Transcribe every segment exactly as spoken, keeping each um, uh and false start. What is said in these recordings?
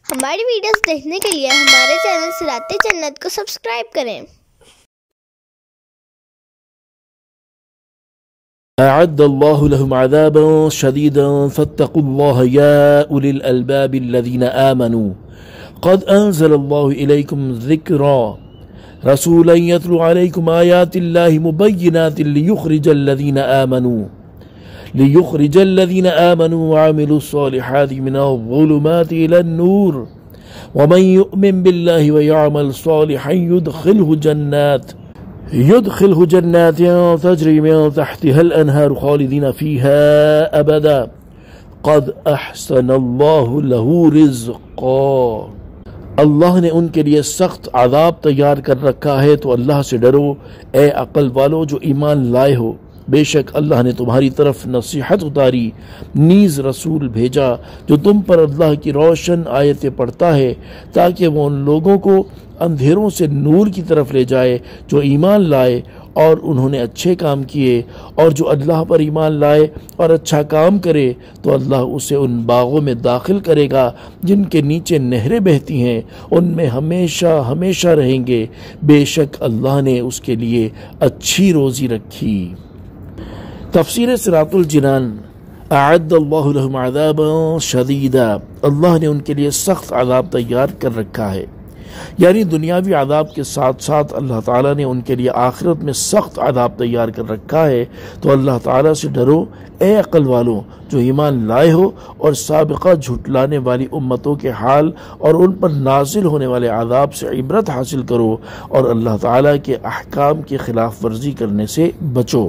ہماری ویڈیوز دیکھنے کے لیے ہمارے چینل صراط جنت کو سبسکرائب کریں۔ أعد الله لهم عذابا شديدا فاتقوا الله يا أولي الألباب الذين آمنوا قد أنزل الله إليكم ذكرا رسولا يتلو عليكم آيات الله مبينات ليخرج الذين آمنوا ليخرج الذين آمنوا وعملوا الصالحات من الظلمات إلى النور ومن يؤمن بالله ويعمل صالحا يدخله جنات يدخله جنات تجري من تحتها الأنهار خالدين فيها أبدا قد أحسن الله له رزقا۔ اللہ نے ان کے لیے سخت عذاب تیار کر رکھا ہے، تو اللہ سے ڈرو اے عقل والو جو ایمان لائے ہو۔ بے شک اللہ نے تمہاری طرف نصیحت اتاری، نیز رسول بھیجا جو تم پر اللہ کی روشن آیتیں پڑھتا ہے، تاکہ وہ ان لوگوں کو اندھیروں سے نور کی طرف لے جائے جو ایمان لائے اور انہوں نے اچھے کام کیے، اور جو اللہ پر ایمان لائے اور اچھا کام کرے تو اللہ اسے ان باغوں میں داخل کرے گا جن کے نیچے نہریں بہتی ہیں، ان میں ہمیشہ ہمیشہ رہیں گے۔ بے شک اللہ نے اس کے لیے اچھی روزی رکھی۔ تفسیر صراط الجنان۔ اعد اللہ لهم عذابا شدیدا، اللہ نے ان کے لیے سخت عذاب تیار کر رکھا ہے، یعنی دنیاوی عذاب کے ساتھ ساتھ اللہ تعالیٰ نے ان کے لیے آخرت میں سخت عذاب تیار کر رکھا ہے۔ تو اللہ تعالیٰ سے ڈرو اے عقل والوں جو ایمان لائے ہو، اور سابقہ جھٹلانے والی امتوں کے حال اور ان پر نازل ہونے والے عذاب سے عبرت حاصل کرو، اور اللہ تعالیٰ کے احکام کی خلاف ورزی کرنے سے بچو۔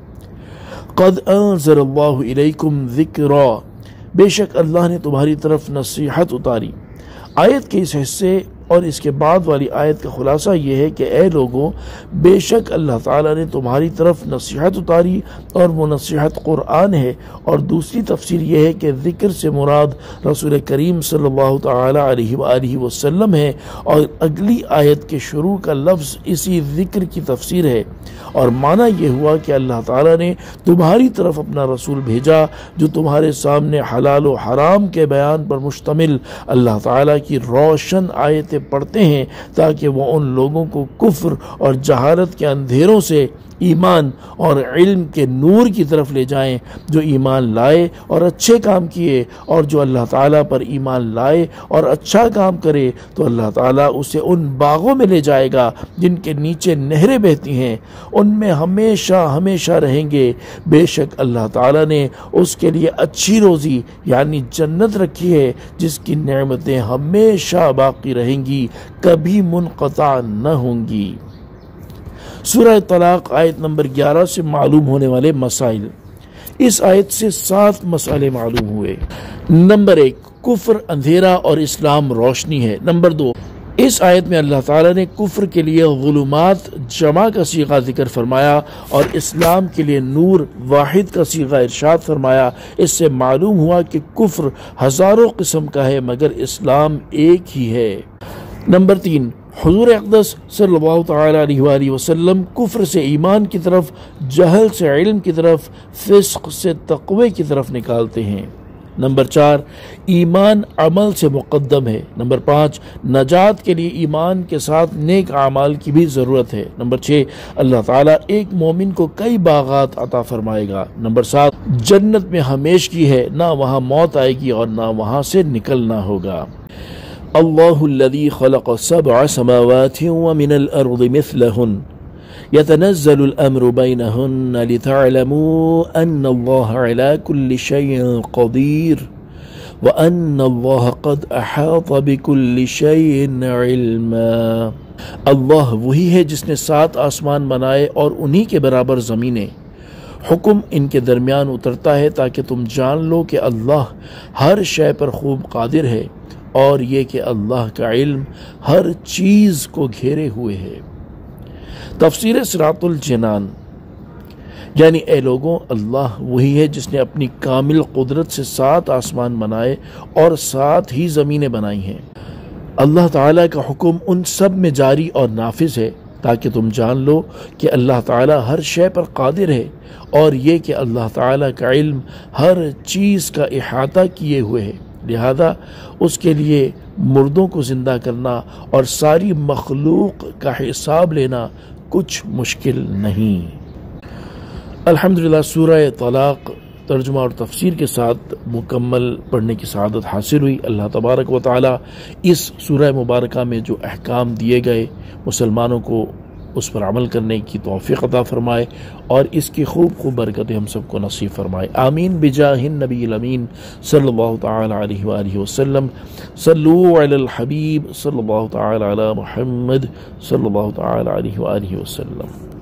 قد انزل اللہ الیکم ذکرا، بے شک اللہ نے تمہاری طرف نصیحت اتاری۔ آیت کے اس حصے اور اس کے بعد والی آیت کا خلاصہ یہ ہے کہ اے لوگوں، بے شک اللہ تعالیٰ نے تمہاری طرف نصیحت اتاری، اور وہ نصیحت قرآن ہے۔ اور دوسری تفسیر یہ ہے کہ ذکر سے مراد رسول کریم صلی اللہ تعالی علیہ وآلہ وسلم ہے، اور اگلی آیت کے شروع کا لفظ اسی ذکر کی تفسیر ہے، اور معنی یہ ہوا کہ اللہ تعالیٰ نے تمہاری طرف اپنا رسول بھیجا جو تمہارے سامنے حلال و حرام کے بیان پر مشتمل اللہ تعالیٰ کی روشن آیت پڑھتے ہیں، تاکہ وہ ان لوگوں کو کفر اور جہالت کے اندھیروں سے ایمان اور علم کے نور کی طرف لے جائیں، جو ایمان لائے اور اچھے کام کیے، اور جو اللہ تعالیٰ پر ایمان لائے اور اچھا کام کرے تو اللہ تعالیٰ اسے ان باغوں میں لے جائے گا جن کے نیچے نہریں بہتی ہیں، ان میں ہمیشہ ہمیشہ رہیں گے۔ بے شک اللہ تعالیٰ نے اس کے لیے اچھی روزی یعنی جنت رکھی ہے، جس کی نعمتیں ہمیشہ باقی رہیں گی، کبھی منقطع نہ ہوں گی۔ سورہ طلاق آیت نمبر گیارہ سے معلوم ہونے والے مسائل۔ اس آیت سے سات مسئلے معلوم ہوئے۔ نمبر ایک، کفر اندھیرا اور اسلام روشنی ہے۔ نمبر دو، اس آیت میں اللہ تعالیٰ نے کفر کے لیے ظلمات جمع کا صیغہ ذکر فرمایا، اور اسلام کے لیے نور واحد کا صیغہ ارشاد فرمایا۔ اس سے معلوم ہوا کہ کفر ہزاروں قسم کا ہے مگر اسلام ایک ہی ہے۔ نمبر تین، حضور اقدس صلی اللہ تعالی علیہ وآلہ وسلم کفر سے ایمان کی طرف، جہل سے علم کی طرف، فسق سے تقوی کی طرف نکالتے ہیں۔ نمبر چار، ایمان عمل سے مقدم ہے۔ نمبر پانچ، نجات کے لیے ایمان کے ساتھ نیک اعمال کی بھی ضرورت ہے۔ نمبر چھ، اللہ تعالیٰ ایک مومن کو کئی باغات عطا فرمائے گا۔ نمبر سات، جنت میں ہمیشگی ہے، نہ وہاں موت آئے گی اور نہ وہاں سے نکلنا ہوگا۔ اللہ الذی خلق سبع سماوات ومن الارض مثلہن يتنزل الأمر بينهن لتعلموا أن الله على كل شيء قدير وأن الله قد أحاط بكل شيء علما۔ اللہ وہی ہے جس نے سات آسمان بنائے اور انہی کے برابر زمینیں، حکم ان کے درمیان اترتا ہے تاکہ تم جان لو کہ اللہ ہر شے پر خوب قادر ہے، اور یہ کہ اللہ کا علم ہر چیز کو گھیرے ہوئے ہے۔ تفسیر صراط الجنان، یعنی اے لوگوں، اللہ وہی ہے جس نے اپنی کامل قدرت سے سات آسمان بنائے اور سات ہی زمینیں بنائی ہیں۔ اللہ تعالیٰ کا حکم ان سب میں جاری اور نافذ ہے، تاکہ تم جان لو کہ اللہ تعالیٰ ہر شے پر قادر ہے، اور یہ کہ اللہ تعالیٰ کا علم ہر چیز کا احاطہ کیے ہوئے ہے، لہذا اس کے لیے مردوں کو زندہ کرنا اور ساری مخلوق کا حساب لینا کچھ مشکل نہیں۔ الحمدللہ سورہ طلاق ترجمہ اور تفسیر کے ساتھ مکمل پڑھنے کی سعادت حاصل ہوئی۔ اللہ تبارک و تعالی اس سورہ مبارکہ میں جو احکام دیے گئے مسلمانوں کو اس پر عمل کرنے کی توفیق عطا فرمائے اور اس کی خوب خوب برکتیں ہم سب کو نصیب فرمائے، آمین بجاہ النبی الامین صلی اللہ تعالی علیہ وآلہ وسلم۔ صلو علی الحبیب صلی اللہ تعالی علی محمد صلی اللہ تعالی علیہ وآلہ وسلم۔